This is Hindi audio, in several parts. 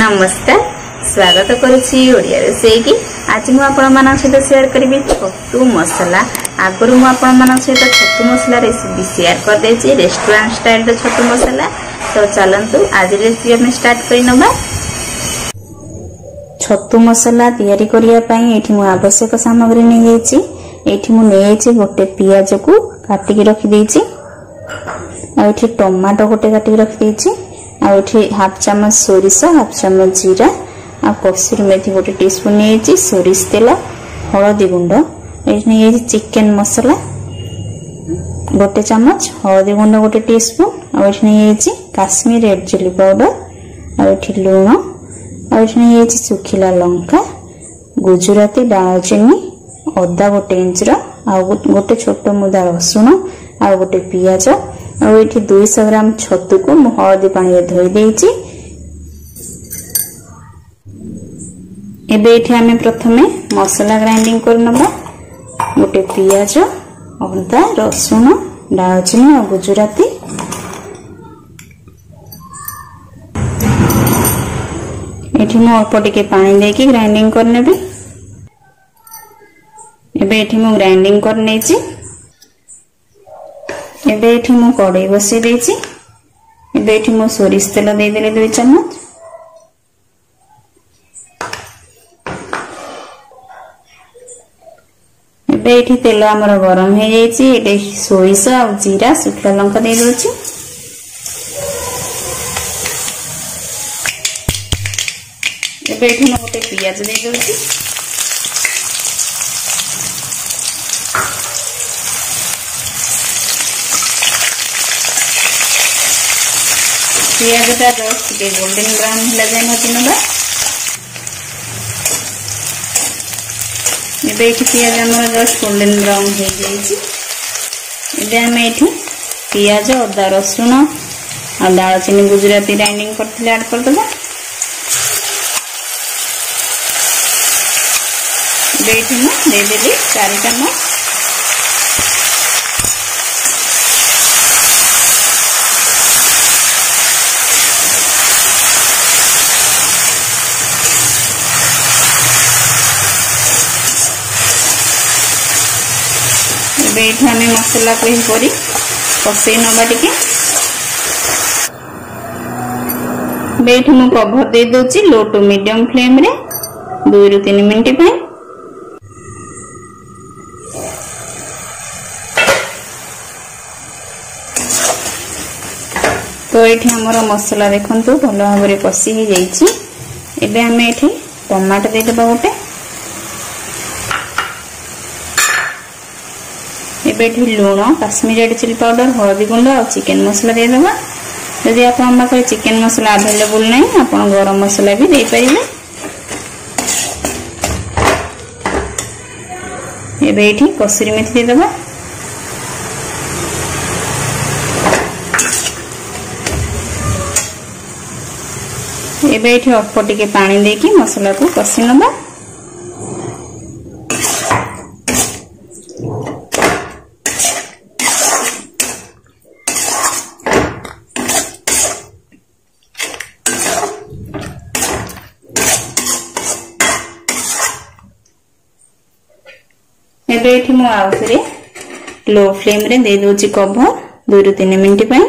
नमस्कार, स्वागत करुछि ओडिया रोषेई की। आज मु आपण मानक सहित शेयर करिबि छतु मसला। आगरु मु आपण मानक सहित छतु मसला रेसिपी शेयर कर देछि, रेस्टोरेंट स्टाइल रो छतु मसला। तो चलंतु आज रेसिपी हम स्टार्ट करि नबा। छतु मसला तयारी करिया पई एठी मु आवश्यक सामग्री नै जाइछि। एठी मु नै जाइछि गोटे पियाज को काटि के रखि देछि, आ एठी टमाटो गोटे काटि के रखि देछि, आ एठी हाफ चम्मच सोरिष, हाफ चम्मच जीरा, आ कसूरी मेथी गोटे टीस्पून नहीं, सोरिष तेल, हलदी गुंड, ये चिकेन मसला गोटे चम्मच, हलदी गुंड गोटे टीस्पून, ये काश्मीर रेड चिली पाउडर, आठी लुण, ये सुखिला लंका, गुजराती दालचीनी, अदा गोटे इंच, गोटे छोट मुदा रसुण, आ गोटे पियाज, और 200 ग्राम छतु को हलदी पानी धोई देइछि। एबे एठी हमें प्रथमे मसला ग्राइंडिंग कर नबा। गोटे पियाज, अदा, रसुण, दालचीनी और गुजराती, एठी मु अल्प टिके पानी देकी ग्राइंडिंग कर नेबी। एबे एठी मु ग्राइंडिंग कर नेछि। एबे एठी मु कड़ाई बसई देछि। एबे एठी मु सोरिष तेल दे देले 2 चम्मच। एबे एठी तेल हमर गरम हे जाइछि। एटे सोरिष आ जीरा, सुखला लंका दे दोछि। एबे एठी मु गोटे पियाज दे दोछि। पियाज टा जस्ट गोल्डन ब्राउन होला जाय भाजी नबा। एबे एठी पियाज हमर जस्ट गोल्डन ब्राउन हो जाइछि। एबे हमें एठी पियाज, अदा, रसुण और दालचीनी, गुजराती ग्राइंडिंग करथिले ऐड कर दबा। एबे एठी म दे देली 4 चम्मच। एबे हमें मसला को ही कषे नबा टिके। एबे मु कवर दे दोछि लो टू मीडियम फ्लेम रे 2 रु 3 मिनिट पे। तो ये हमर मसला देखंतु भल भाव में कषि हो जाइछि। एबे हमें एठी टमाटो दे देबा गोटे। एबे लुण, काश्मीर रेड चिली पाउडर, हलदी गुंड और चिकेन मसला दे देबा। यदि आपन पाखे चिकेन मसला अवेलेबल नहीं, आपन गरम मसला भी दे परिबे। एबे एठी कसूरी मेथी दे देबा। एबे एठी अल्प टिके पानी देकी मसला को कषि नबा। एबे एठी मु आउथरे लो फ्लेम रे दे दोछि कवर 2 रु 3 मिनिट पे।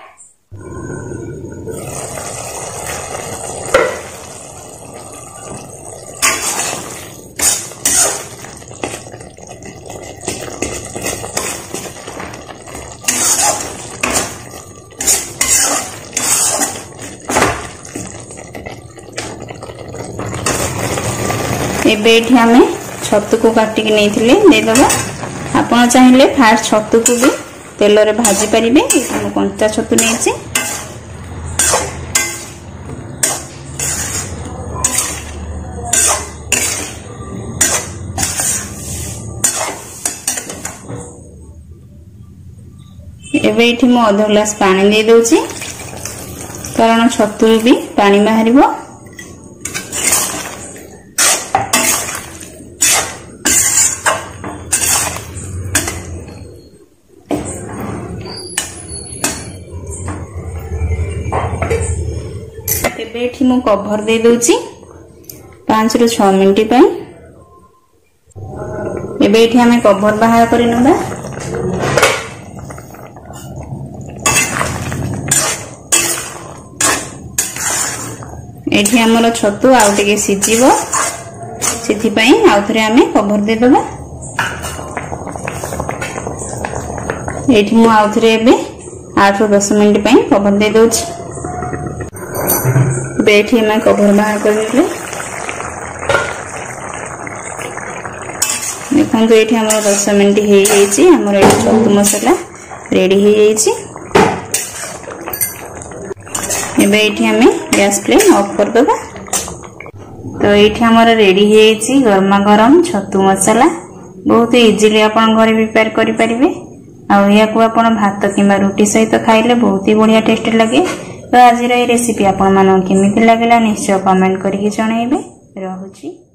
एबे एठी हमें छतु को काटिक नहीं दे दबा। आपन चाहिए फास्ट छतु को भी तेल रे भाजी परिबे। हम कंचा छतु नहीं। एबे एठी मु आधा ग्लास पानी दे दोछि, कारण छतु भी पानी बाहरिबो। एठी मु कवर दे दोची 5 रु 6 मिनिट पई। एबे एठी हमें कवर बाहर करि नबा। एठी हमर छतु आउ टिके सिजिबो सेथि पई आउ थरे हमें कवर दे दबा। एठी मु आउ थरे एबे 8 रु 10 मिनिट पई कवर दे दोची। बेठी मैं कवर बाहर कर ले देखो ये हमर 10 मिनिट हे जाइए। हमर ये छतु मसाला रेडी हो जाइए। एबे ये हमें गैस फ्लेम ऑफ कर देबा। तो ये हमर रेडी हो जाइए गरमा गरम छतु मसाला। बहुत इजीली अपन घर प्रिपेयर करि परिबे। आ या को अपन भात किबा रोटी सहित खाइले बहुत ही बढ़िया टेस्ट लगे। तो आज रेसिपी आपण मानक केमिति लागला निश्चय कमेंट करके जणाइबे। रहूची।